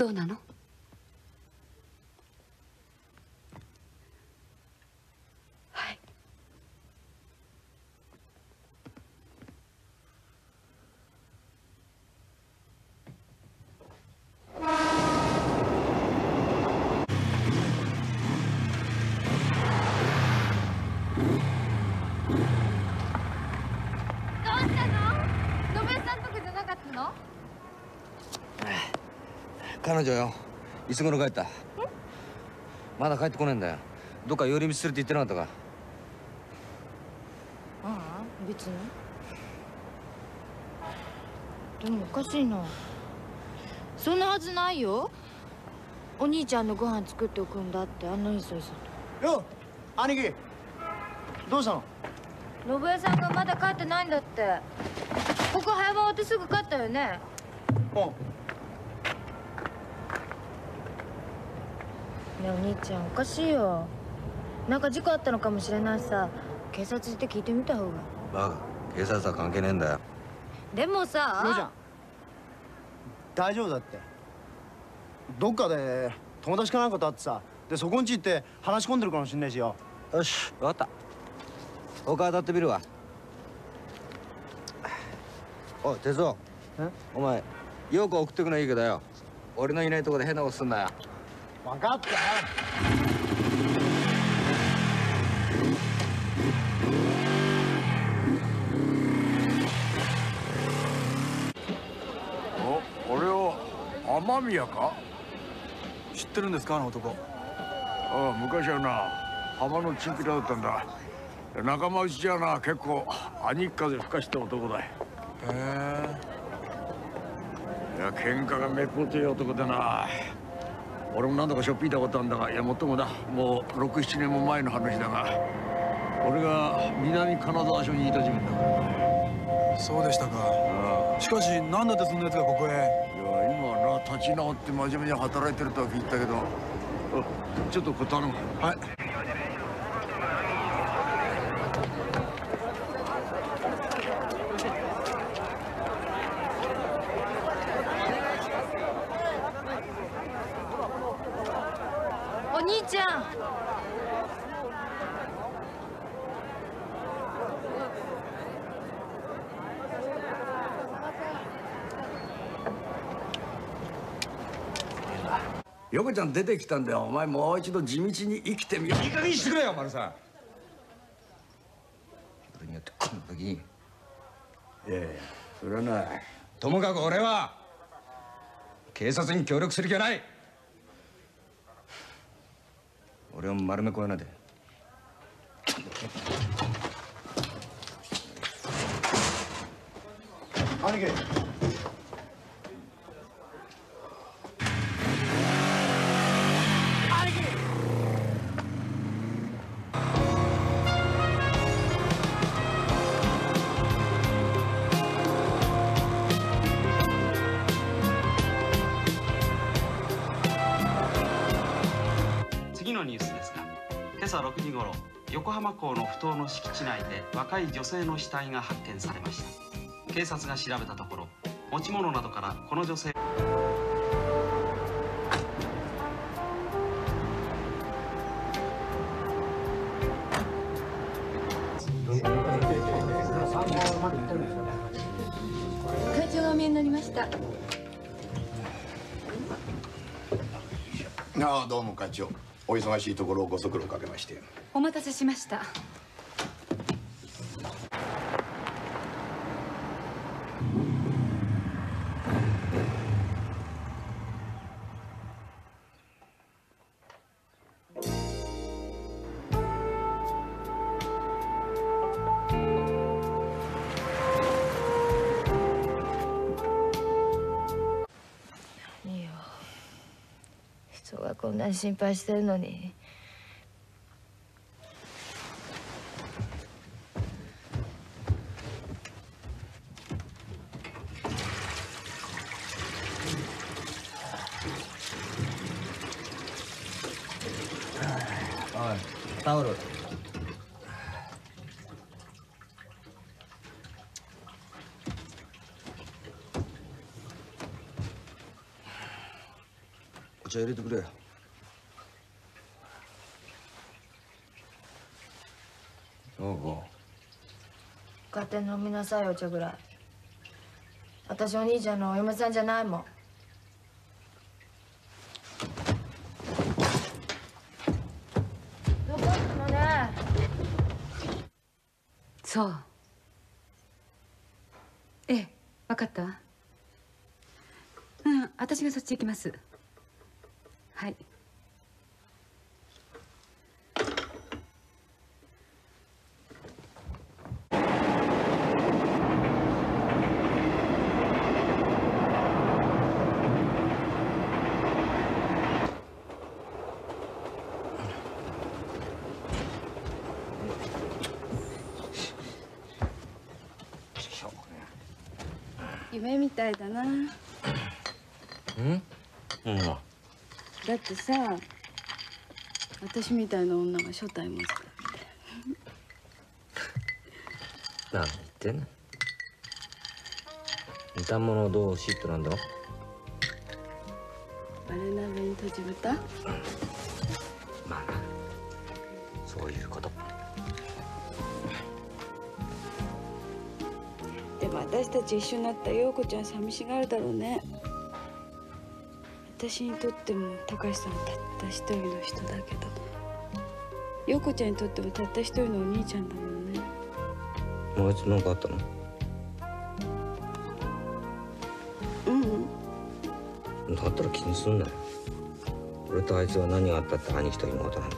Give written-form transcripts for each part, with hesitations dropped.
どうなの？はい。 彼女よ、いつ頃帰った？まだ帰ってこねえんだよ。どっか寄り道するって言ってなかったか？ ああ、別に。でもおかしいな。そんなはずないよ。お兄ちゃんのご飯作っておくんだってあんなに急いそよ、兄貴。どうしたの？ 信江さんがまだ帰ってないんだって。ここ早番終わってすぐ帰ったよね。 うん。 ねえお兄ちゃんおかしいよ。なんか事故あったのかもしれないさ。警察行って聞いてみた方が。 バカ、警察は関係ねえんだよ。 でもさ。 ようちゃん大丈夫だって。どっかで友達かなんかと会ってさ、でそこんち行って話し込んでるかもしんないしよ。 よし、分かった。他当たってみるわ。おい、哲夫。お前、陽子送ってくのはいいけどよ。俺のいないとこで変なことすんなよ。 分かったよ。 お、俺を雨宮か？ 知ってるんですか、あの男。 ああ、昔はな浜のチンピラだったんだ。仲間内じゃな結構兄貴風吹かした男だ。へえ。 いや喧嘩がめっぽうという男でな。俺も何度かしょっぴいたことあるんだが、いやもっともだもう6、7年も前の話だが、俺が南金沢署にいた時分だからな。 そうでしたか。しかし何だってそんな奴がここへ。 いや今はな立ち直って真面目に働いてるとは聞いたけど、ちょっとこれ頼む。 はい。 お兄ちゃん。 横ちゃん出てきたんだよ。お前もう一度地道に生きてみよう。 いい加減にしてくれよ、丸さん。俺によってこんな時に。 いやいや、それはない。 ともかく俺は警察に協力する気はない。俺を丸めこえないで。 兄貴。 次のニュースですが、今朝6時ごろ横浜港の埠頭の敷地内で若い女性の死体が発見されました。警察が調べたところ、持ち物などからこの女性会長がお見えになりました。 ああ、どうも課長。お忙しいところをご足労かけまして。 お待たせしました。 いいよ。人がこんなに心配してるのに。 おい、タオル。 茶入れてくれよ。そうか。 勝手に飲みなさいお茶ぐらい。私お兄ちゃんのお嫁さんじゃないもん。どこ行くのね。 そう。ええ、分かったわ。私がそっち行きます。はい。 夢みたいだな。だってさ、私みたいな女が初対持つだって。 何言ってんの。似た者同士ってなんだ。 バレ鍋に閉じ豚。 まあな、そういうこと。 でも私たち一緒になった陽子ちゃん寂しがるだろうね。私にとっても高橋さんたった一人の人だけど、陽子ちゃんにとってもたった一人のお兄ちゃんだもんね。 あいつ何かあったの。だったら気にすんなよ。俺とあいつは何があったって兄貴と妹なんだ。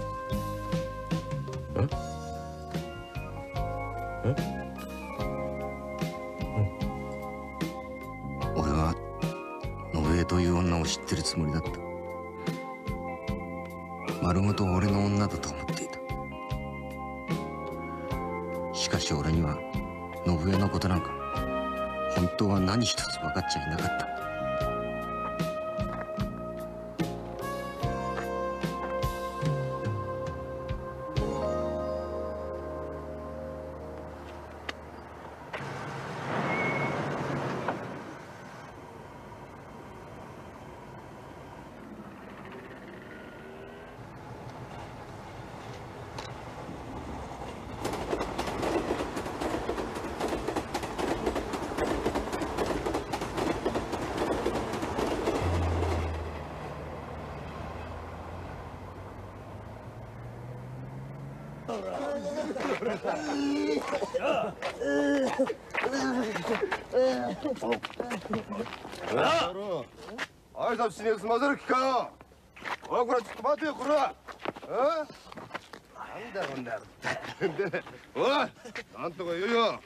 俺は信江という女を知ってるつもりだった。丸ごと俺の女だと思っていた。しかし俺には信江のことなんか本当は何一つ分かっちゃいなかった。 挨拶しねえ済ませる気かよ。おいこれちょっと待てよこれは。なんだよこんな野郎。でおいなんとか言うよ。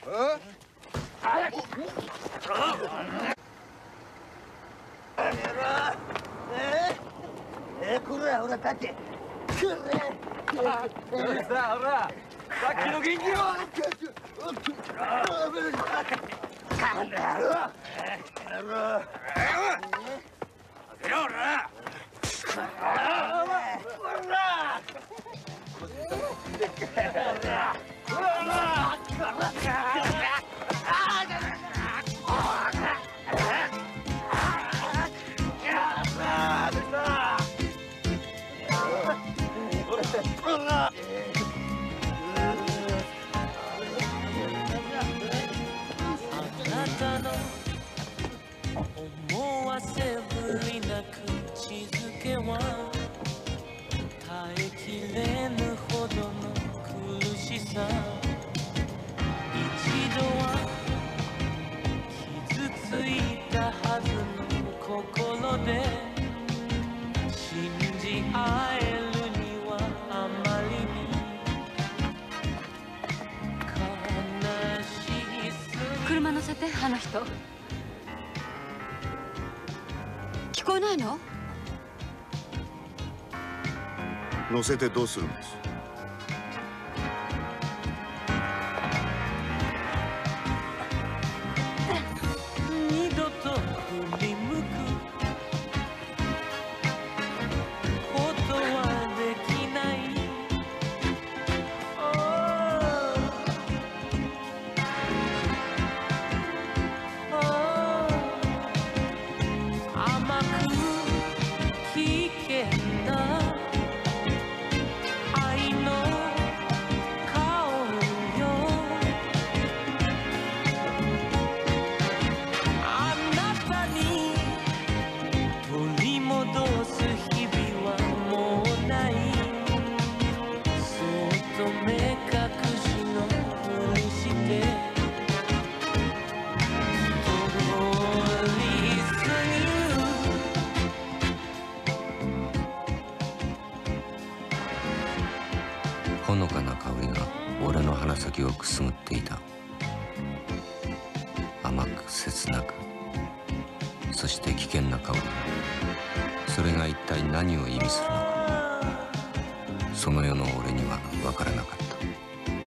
これほら立ってさあほらさっきの元気よ。 思わせぶりな口づけは耐えきれぬほどの苦しさ。一度は傷ついたはずの心で信じ合えるにはあまりに悲しすぎ。 車乗せて、あの人。聞こえないの？ 乗せてどうするんです。 二度と振り向くことはできない。甘くっていた。甘く切なく、そして危険な香り。それが一体何を意味するのか、その世の俺には分からなかった。